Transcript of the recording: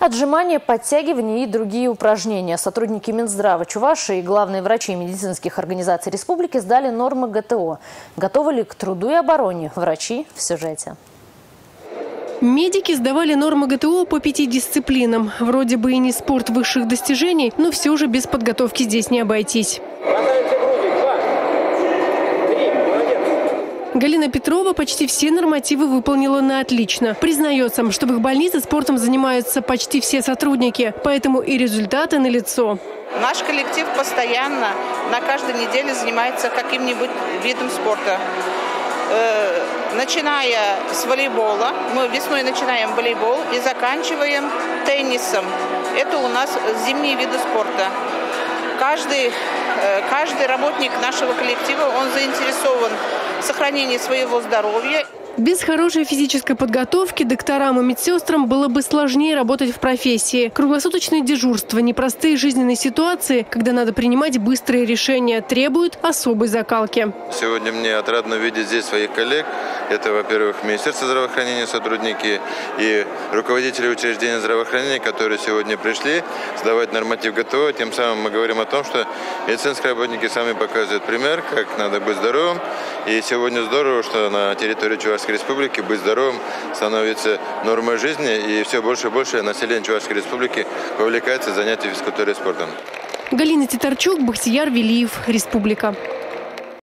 Отжимания, подтягивания и другие упражнения. Сотрудники Минздрава Чувашии и главные врачи медицинских организаций республики сдали нормы ГТО. Готовы ли к труду и обороне? Врачи в сюжете. Медики сдавали нормы ГТО по 5 дисциплинам. Вроде бы и не спорт высших достижений, но все же без подготовки здесь не обойтись. Галина Петрова почти все нормативы выполнила на отлично. Признается, что в их больнице спортом занимаются почти все сотрудники, поэтому и результаты налицо. Наш коллектив постоянно на каждой неделе занимается каким-нибудь видом спорта. Начиная с волейбола, мы весной начинаем волейбол и заканчиваем теннисом. Это у нас зимние виды спорта. Каждый работник нашего коллектива, он заинтересован в сохранении своего здоровья. Без хорошей физической подготовки докторам и медсестрам было бы сложнее работать в профессии. Круглосуточное дежурство, непростые жизненные ситуации, когда надо принимать быстрые решения, требуют особой закалки. Сегодня мне отрадно видеть здесь своих коллег. Это, во-первых, Министерство здравоохранения сотрудники и руководители учреждений здравоохранения, которые сегодня пришли сдавать норматив ГТО. Тем самым мы говорим о том, что медицинские работники сами показывают пример, как надо быть здоровым. И сегодня здорово, что на территории Чувашской Республики быть здоровым становится нормой жизни, и все больше и больше населения Чувашской Республики вовлекается в занятия физкультурой и спортом. Галина Титарчук, Бахтияр Велиев, Республика.